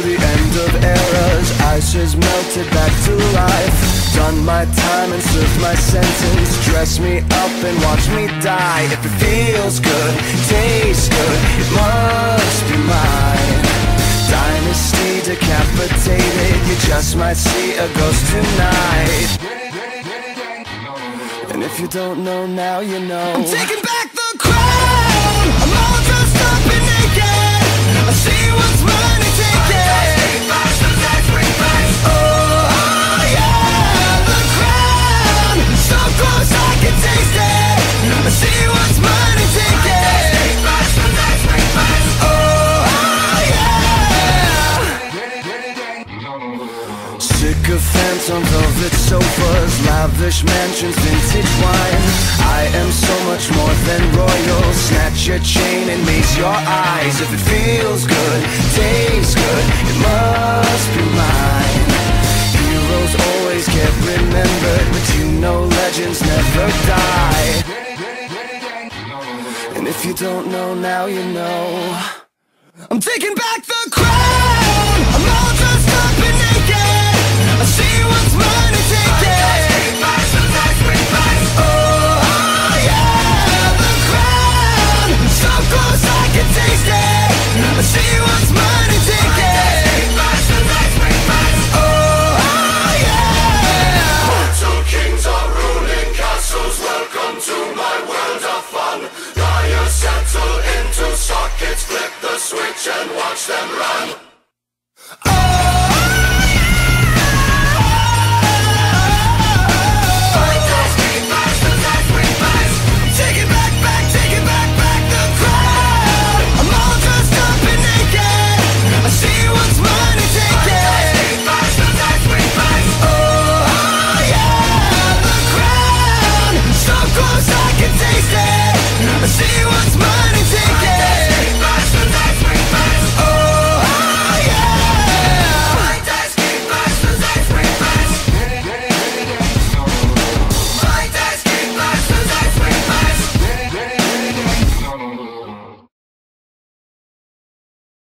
the end of eras. Ice has melted back to life. Done my time and served my sentence. Dress me up and watch me die. If it feels good, tastes good, it must be mine. Dynasty decapitated, you just might see a ghost tonight. And if you don't know now, you know. I'm taking back the crown. I'm all dressed up and naked. I see what's mine and take it. Oh yeah, the crown. So close I can taste it. I see what's mine and take it. Sycophants on velvet sofas, lavish mansions, vintage wine. I am so much more than royal. Snatch your chain and raise your eyes. If it feels good, tastes good, it must be mine. Heroes always get remembered, but you know legends never die. And if you don't know now, you know. I'm taking back the crown. I'm all dressed up and naked. I see what's mine and take it. Oh yeah, the crown. So close I can taste it. I see what's mine and take it. Oh yeah. Mortal kings are ruling castles. Welcome to my world of fun. Liars settle into sockets. Flip the switch and watch them run. See what